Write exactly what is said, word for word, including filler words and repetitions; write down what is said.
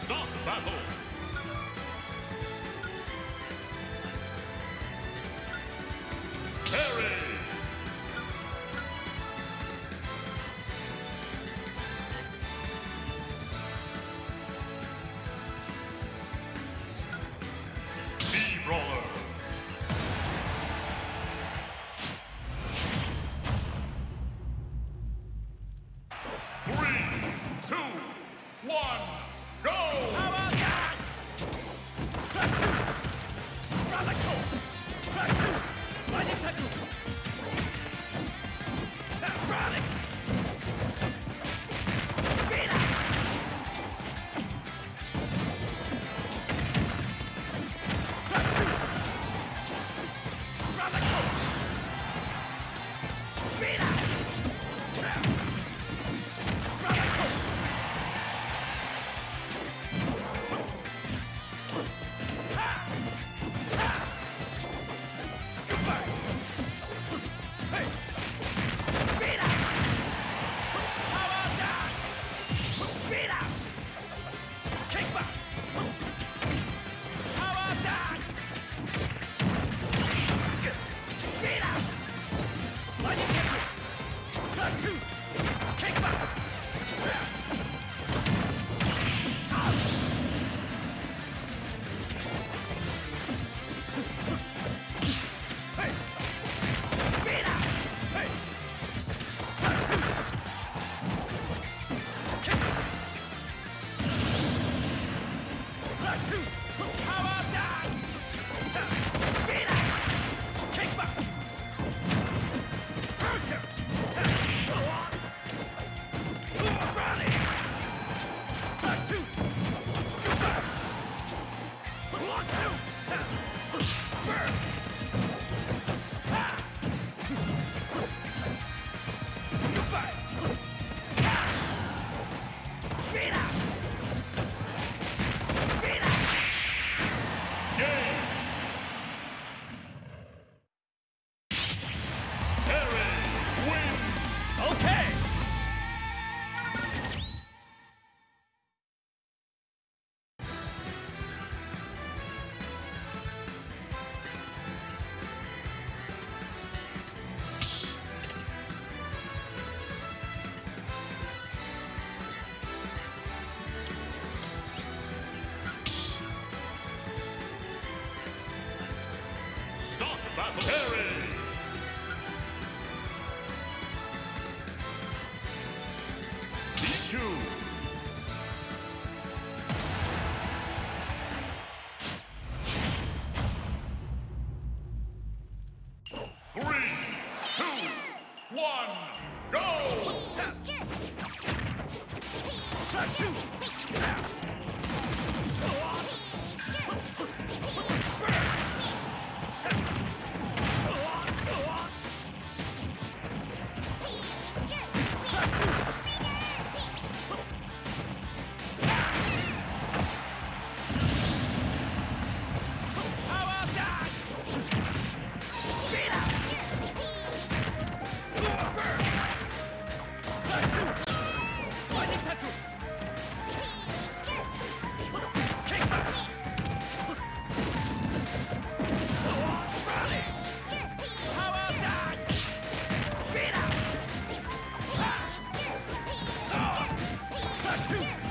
Start battle! Parry! Brawler. Three, two, one, go! How about that? Pichu! Radical! Pichu! Lightning Pichu! Radic! Vita! Pichu! Radical! Vita! Radical! Ha! Ha! Goodbye! Hey! Vita! How about that? Vita! Kick back! How about that? Vita! Lightning kick! Pichu! Kick back! Hey! Vita! Hey! Pichu! Kick! Pichu! How about that? Vita! Kick back! Pichu! Rally! Pichu! Super! One, two! Burn! Ha! Goodbye! Ha! Vita! Vita! Game! Parry! Win! Okay! Start battle! Parry! Pichu! Three, two, one, go! Pichu! How about that? Vita! Pichu! Lightning Pichu! Kick back! Rally! How about that? Vita! Ha! Oh! Pichu!